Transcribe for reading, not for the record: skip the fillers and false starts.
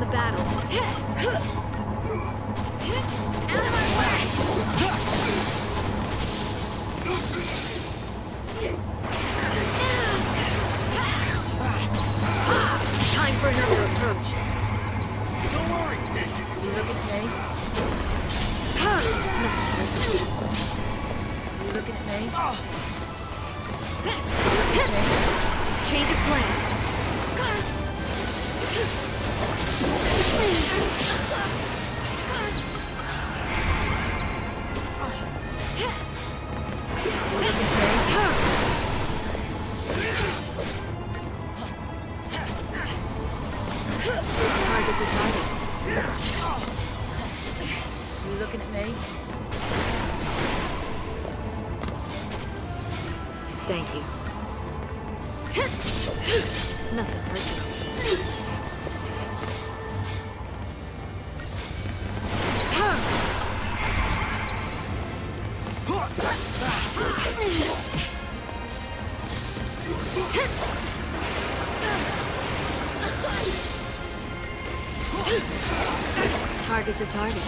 the battle. Out of my way! Time for another approach. Don't worry, Dick. You looking at me? Nothing personal. You looking at me? Change of plan. Target's a target. You looking at me? Thank you. Nothing personal. Target's a target.